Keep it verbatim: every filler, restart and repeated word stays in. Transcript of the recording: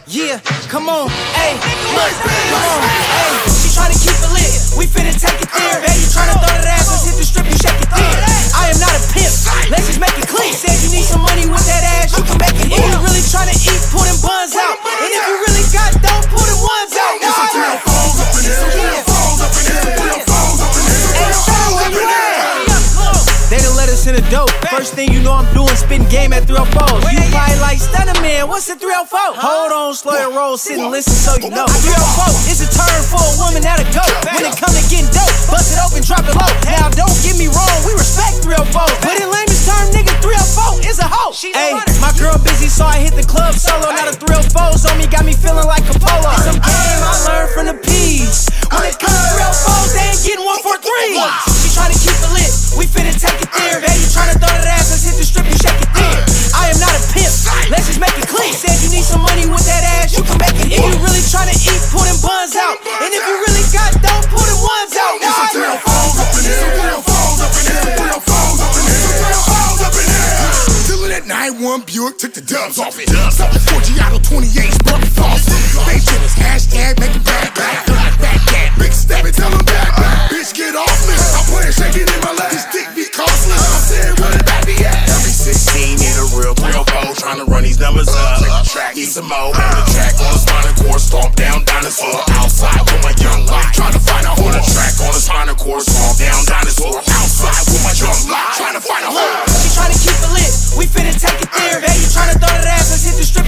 Yeah, come on, ayy, look, come on, ayy. She tryna keep it lit, we finna take it there. Baby tryna throw that ass, let's hit the strip, you shake it there. I am not a pimp, let's just make it clear. Said you need some money with that ass, you can make it here. If you really tryna eat, pull them buns out. And if you really got dope, pull them ones out. It's some real phones up in here, some real phones up in here, some real phones up in here, some real phones up in here. They done let us in the dope. First thing you know I'm doing, spitting game at three oh fours. You probably like, Stunner Man, what's the three oh four? Hold on, slow your roll, sit and listen so you know. three oh four is a term for a woman that'll go. When it come to getting dope, bust it open, drop it low. Now don't get me wrong, we respect three oh four. But in layman's term, nigga, three oh four is a hoe. Hey, my girl busy, so I hit the club solo. Now the three oh fours on me got me feeling like a polo. Some game I learned from the P's. When it comes to three oh fours, they ain't getting one for three. She tryna keep it lit, we finna take it there. Baby tryna throw that ass, let's hit the strip, you shake it there. I am not a pimp, let's just make it clear. Said you need some money with that ass, you can make it here. If you really tryna eat, pull them buns out. And if you really got dope, pull them ones out. It's some real phones up in here, some real phones up in here, some real phones up in here, some real phones up in here. Still in that nine one Buick, took the dubs off it. Something four Giotto twenty-eights, bumping false. They jealous, hashtag make it bad, bad. Back cat, big step it, tell them back, back. Bitch, get off me. I'm playing shaking in my lap. This dick be costly. I said, where the back be at? Every sixteen in a real three oh four, trying to run these numbers up. Check the track, need some more. On the track, on the spinal cord, stomp down dinosaur. Outside with my young life, trying to find a hole. On the track, on the spinal cord, stomp down dinosaur. Outside with my young life, trying to find a hole. She tryna keep it lit, we finna take it there. Baby tryna throw that ass, let's hit the strip.